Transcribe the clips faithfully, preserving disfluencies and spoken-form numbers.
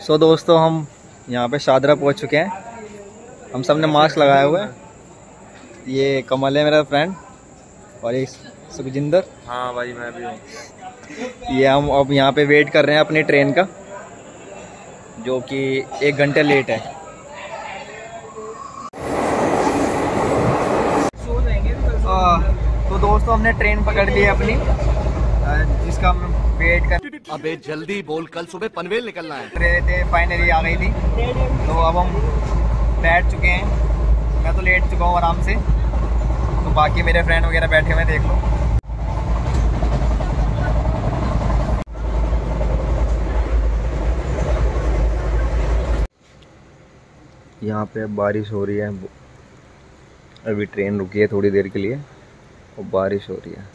सो so, दोस्तों हम यहाँ पे शादरा पहुँच चुके हैं। हम सब ने मास्क लगाया हुआ है। ये कमल है मेरा फ्रेंड और ये सुखजिंदर। हाँ भाई मैं भी हूँ। ये हम अब यहाँ पे वेट कर रहे हैं अपनी ट्रेन का, जो कि एक घंटे लेट है। आ, तो दोस्तों हमने ट्रेन पकड़ ली है अपनी, जिसका हम वेट कर। अबे जल्दी बोल, कल सुबह पनवेल निकलना है। ट्रेन फाइनली आ गई थी, तो अब हम बैठ चुके हैं। मैं तो लेट चुका हूँ आराम से, तो बाकी मेरे फ्रेंड वगैरह बैठे हुए देख लो। यहाँ पे बारिश हो रही है, अभी ट्रेन रुकी है थोड़ी देर के लिए और बारिश हो रही है।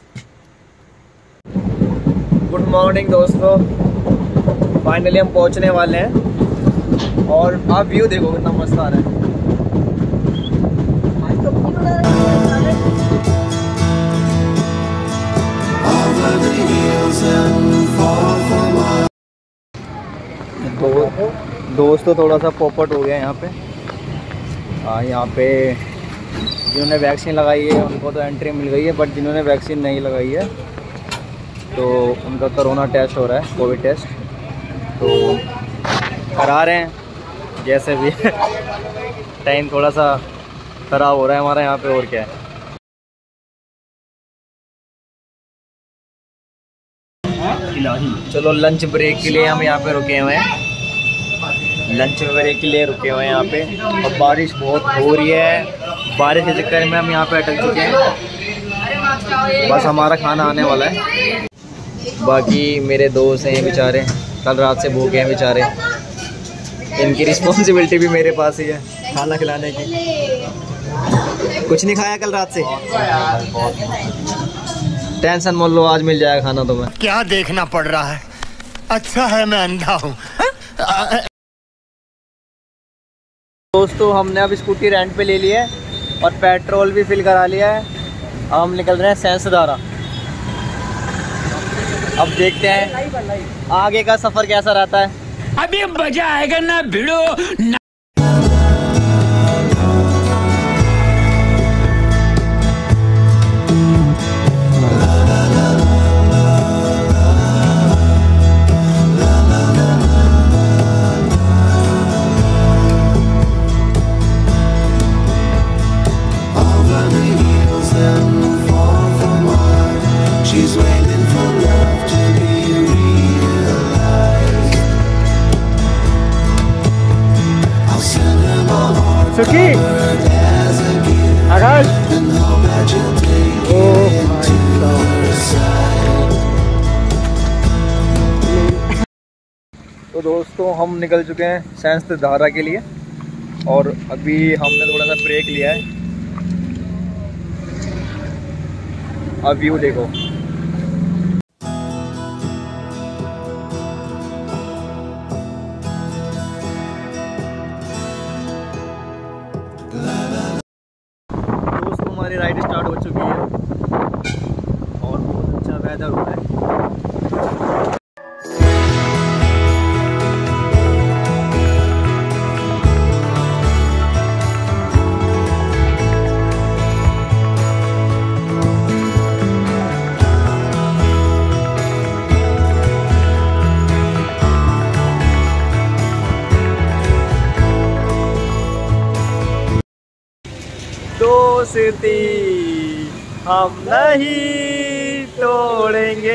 गुड मॉर्निंग दोस्तों, फाइनली हम पहुँचने वाले हैं और आप व्यू देखो कितना मस्त आ रहा है। तो दोस्तों थोड़ा सा पॉपट हो गया यहाँ पे। हाँ यहाँ पे जिन्होंने वैक्सीन लगाई है उनको तो एंट्री मिल गई है, बट जिन्होंने वैक्सीन नहीं लगाई है तो उनका कोरोना टेस्ट हो रहा है, कोविड टेस्ट तो करा रहे हैं जैसे भी। टाइम थोड़ा सा ख़राब हो रहा है हमारा यहाँ पे, और क्या है। चलो लंच ब्रेक के लिए हम यहाँ पे रुके हुए हैं, लंच ब्रेक के लिए रुके हुए हैं यहाँ पे। और बारिश बहुत हो रही है, बारिश के चक्कर में हम यहाँ पे अटक चुके हैं। बस हमारा खाना आने वाला है। बाकी मेरे दोस्त हैं बेचारे, कल रात से भूखे हैं बेचारे, इनकी रिस्पॉन्सिबिलिटी भी मेरे पास ही है खाना खिलाने की। कुछ नहीं खाया कल रात से, टेंशन मत लो, आज मिल जाएगा खाना तुम्हें। क्या देखना पड़ रहा है, अच्छा है मैं अंधा हूँ। दोस्तों हमने अब स्कूटी रेंट पे ले ली है और पेट्रोल भी फिल करा लिया है। अब हम निकल रहे हैं सेंसधारा। अब देखते हैं आगे का सफ़र कैसा रहता है। अभी मजा आएगा ना भिड़ो ना। सुखी आकाश, तो दोस्तों हम निकल चुके हैं सेंसधारा के लिए और अभी हमने थोड़ा सा ब्रेक लिया है। अब व्यू देखो। हमारी राइड स्टार्ट हो चुकी है और बहुत अच्छा वेदर हो रहा है। दोस्ती हम नहीं तोड़ेंगे,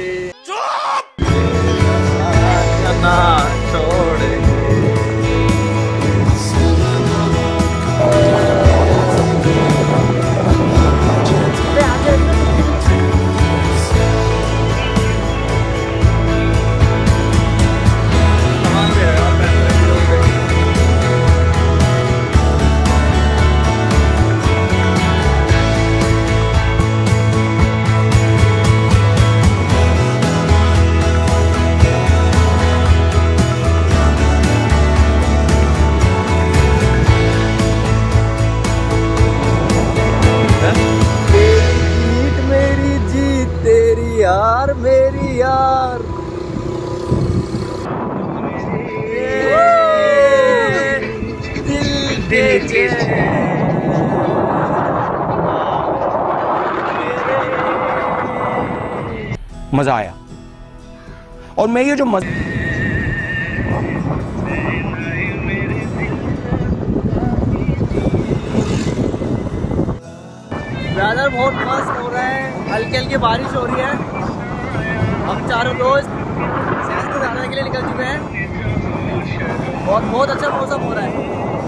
ना छोड़ेंगे। यार मेरी यार मजा आया। और मैं ये जो मजा वेदर बहुत मस्त हो रहा है, हल्की हल्की बारिश हो रही है। हम चारों दोस्त सैर करने के लिए निकल चुके हैं और बहुत अच्छा मौसम हो रहा है।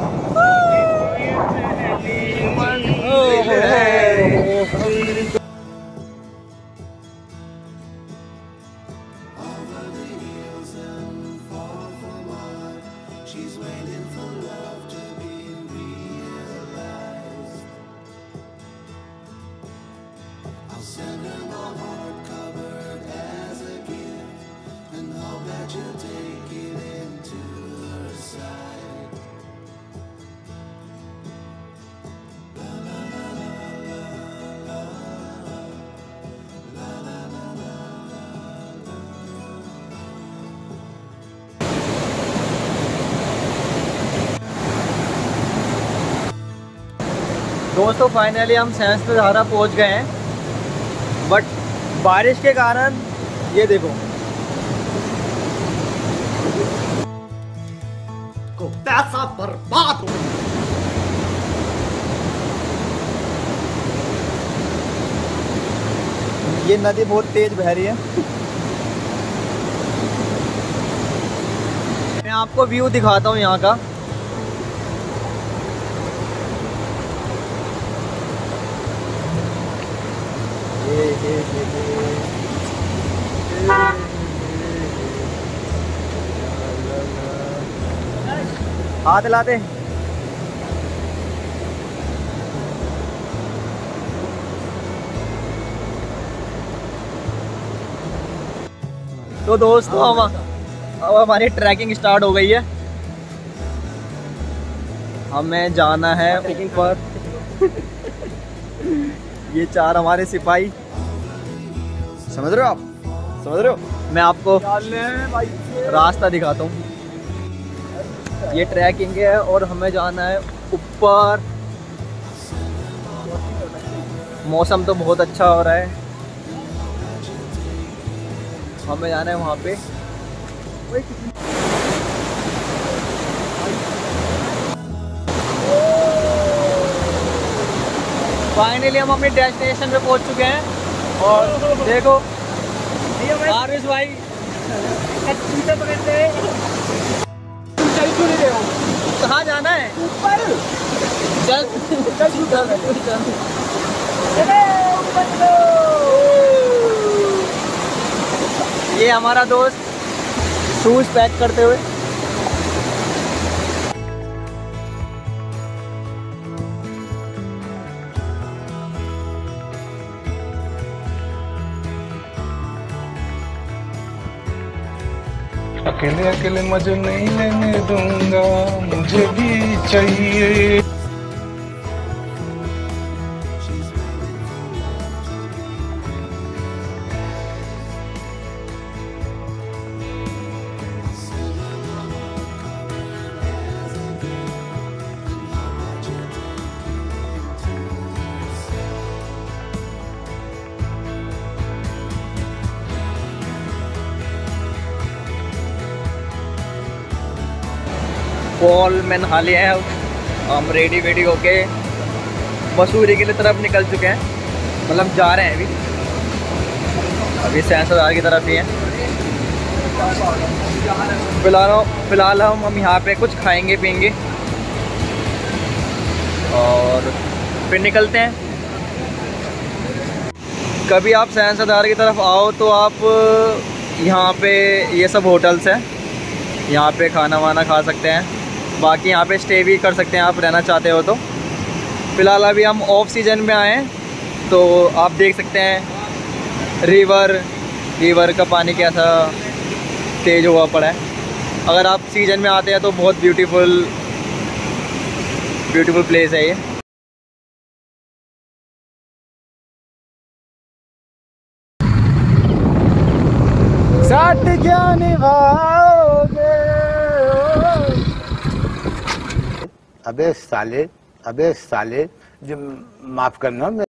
दोस्तों फाइनली हम सैंस पे धारा पहुंच गए हैं, बट बारिश के कारण ये देखो को पैसा बर्बाद हो। ये नदी बहुत तेज बह रही है। मैं आपको व्यू दिखाता हूँ यहाँ का। हाथ लाते तो दोस्तों हम अब हमारी ट्रैकिंग स्टार्ट हो गई है। हमें जाना है ऊपर। ये चार हमारे सिपाही, समझ रहे हो आप, समझ रहे हो। मैं आपको रास्ता दिखाता हूँ। ये ट्रैकिंग है और हमें जाना है ऊपर। मौसम तो बहुत अच्छा हो रहा है। हमें जाना है वहाँ पे। फाइनली हम अपने डेस्टिनेशन पे पहुँच चुके हैं और देखो आरुष भाई पकड़ते कहाँ जाना है? ऊपर चल चल चल चल। ये हमारा दोस्त शूज पैक करते हुए। अकेले अकेले मजे नहीं लेने दूंगा, मुझे भी चाहिए। फॉल में नहा लिया है। हम रेडी वेडी होके मसूरी के लिए तरफ निकल चुके हैं, मतलब जा रहे हैं अभी अभी सैंसदार की तरफ ही हैं। फिलहाल फिलहाल हम हम यहाँ पे कुछ खाएंगे पियेंगे और फिर निकलते हैं। कभी आप सैंसदार की तरफ आओ तो आप यहाँ पे ये सब होटल्स हैं, यहाँ पे खाना वाना खा सकते हैं। बाकी यहाँ पे स्टे भी कर सकते हैं आप रहना चाहते हो तो। फ़िलहाल अभी हम ऑफ सीजन में आए हैं तो आप देख सकते हैं रिवर रिवर का पानी कैसा तेज़ हुआ पड़ा है। अगर आप सीजन में आते हैं तो बहुत ब्यूटीफुल ब्यूटीफुल प्लेस है ये। सट जाने वालोगे। अबे साले, अबे साले, जो माफ करना।